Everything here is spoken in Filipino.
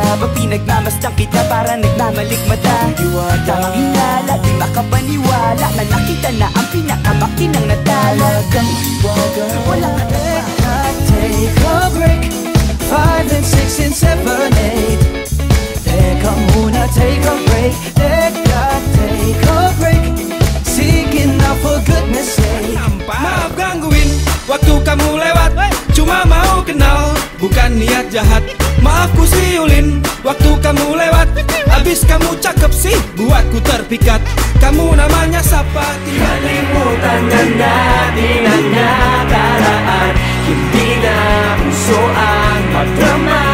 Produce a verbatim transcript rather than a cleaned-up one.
Pag pinagmamasdan kita para nagmamalikmata. Tamang hinala, di makapaniwala na nakita na ang pinakamakinang natala. Wala ka na. Take a break. Five and six and seven, eight. Teka muna, take a break. Teka, take a break. Seeking out for goodness sake. Maaf gangguin waktu kamu lewat, cuma mau kenal, bukan niat jahat. Maaf ku siulin waktu kamu lewat, abis kamu cakep sih buatku terpikat. Kamu namanya siapa? Kalimutan na natin ang nakaraan. Hindi na puso ang magdrama.